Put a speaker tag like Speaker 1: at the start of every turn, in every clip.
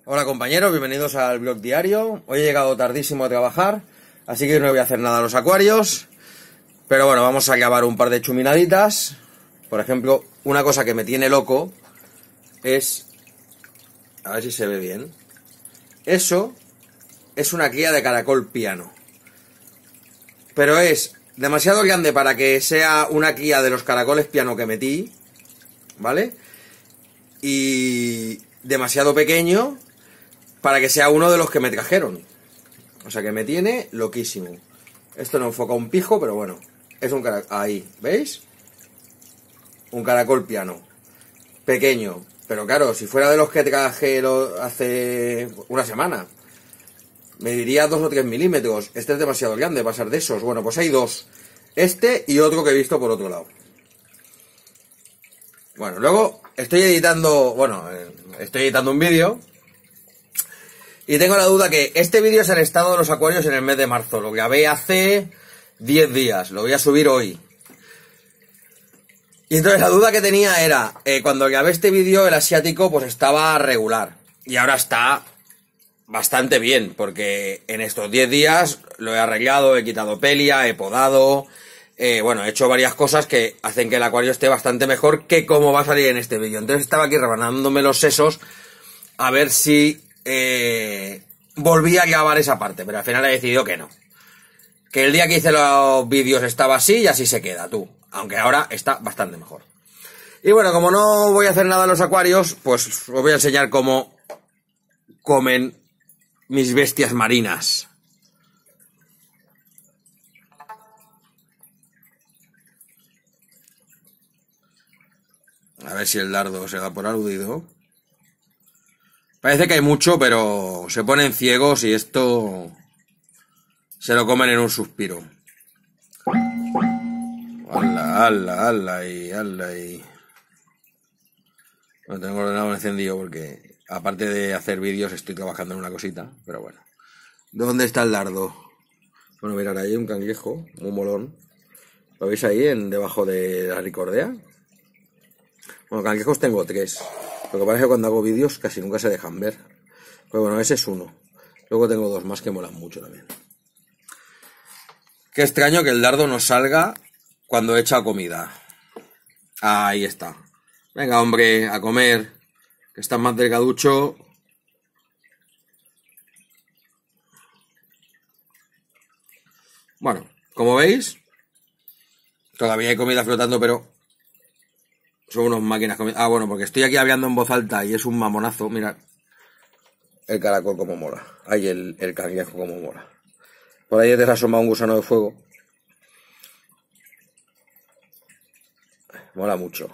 Speaker 1: Hola compañeros, bienvenidos al blog diario. Hoy he llegado tardísimo a trabajar, así que no voy a hacer nada a los acuarios. Pero bueno, vamos a grabar un par de chuminaditas. Por ejemplo, una cosa que me tiene loco es... A ver si se ve bien. Eso es una cría de caracol piano. Pero es demasiado grande para que sea una cría de los caracoles piano que metí, ¿vale? Y demasiado pequeño para que sea uno de los que me trajeron. O sea que me tiene loquísimo. Esto no enfoca un pijo, pero bueno. Es un caracol. Ahí, ¿veis? Un caracol piano. Pequeño. Pero claro, si fuera de los que traje hace una semana, me diría 2 o 3 milímetros. Este es demasiado grande, pasar de esos. Bueno, pues hay dos. Este y otro que he visto por otro lado. Bueno, luego estoy editando un vídeo. Y tengo la duda que este vídeo es el estado de los acuarios en el mes de marzo. Lo grabé hace 10 días. Lo voy a subir hoy. Y entonces la duda que tenía era, cuando grabé este vídeo el asiático pues estaba regular. Y ahora está bastante bien, porque en estos 10 días lo he arreglado, he quitado pelia, he podado. Bueno, he hecho varias cosas que hacen que el acuario esté bastante mejor que como va a salir en este vídeo. Entonces estaba aquí rebanándome los sesos a ver si volví a grabar esa parte, pero al final he decidido que no. Que el día que hice los vídeos estaba así y así se queda, tú. Aunque ahora está bastante mejor. Y bueno, como no voy a hacer nada en los acuarios, pues os voy a enseñar cómo comen mis bestias marinas. A ver si el dardo se da por aludido. Parece que hay mucho, pero se ponen ciegos y esto se lo comen en un suspiro. ¡Hala! Y... Bueno, tengo el ordenador encendido porque, aparte de hacer vídeos, estoy trabajando en una cosita, pero bueno. ¿Dónde está el dardo? Bueno, mirad, ahí hay un cangrejo, un molón. ¿Lo veis ahí, debajo de la ricordea? Bueno, cangrejos tengo 3. Lo que pasa es que cuando hago vídeos casi nunca se dejan ver. Pero bueno, ese es uno. Luego tengo 2 más que molan mucho también. Qué extraño que el dardo no salga cuando he echado comida. Ahí está. Venga, hombre, a comer. Que estás más delgaducho. Bueno, como veis, todavía hay comida flotando, pero son unas máquinas comiendo. Ah, bueno, porque estoy aquí hablando en voz alta y es un mamonazo. Mirad el caracol como mola. Ahí el cangrejo como mola. Por ahí te ha asomado un gusano de fuego. Mola mucho.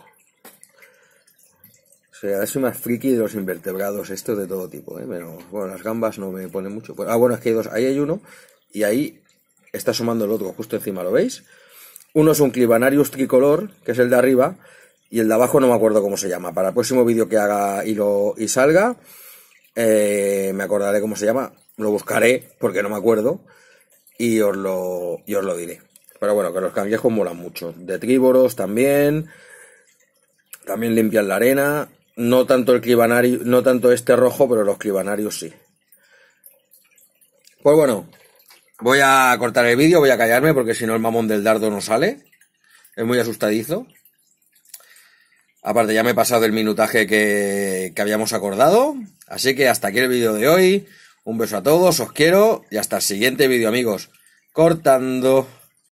Speaker 1: O sea, soy más friki de los invertebrados, estos de todo tipo, Pero, bueno, las gambas no me ponen mucho. Ah, bueno, es que hay 2. Ahí hay uno y ahí está asomando el otro, justo encima, ¿lo veis? Uno es un Clibanarius tricolor, que es el de arriba, y el de abajo no me acuerdo cómo se llama. Para el próximo vídeo que haga y salga, me acordaré cómo se llama. Lo buscaré, porque no me acuerdo, y os lo diré. Pero bueno, que los cangrejos molan mucho. Detrívoros también. También limpian la arena. No tanto el Clibanarius, no tanto este rojo, pero los Clibanarius sí. Pues bueno, voy a cortar el vídeo, voy a callarme porque si no el mamón del dardo no sale. Es muy asustadizo. Aparte ya me he pasado del minutaje que habíamos acordado. Así que hasta aquí el vídeo de hoy. Un beso a todos, os quiero y hasta el siguiente vídeo, amigos. Cortando.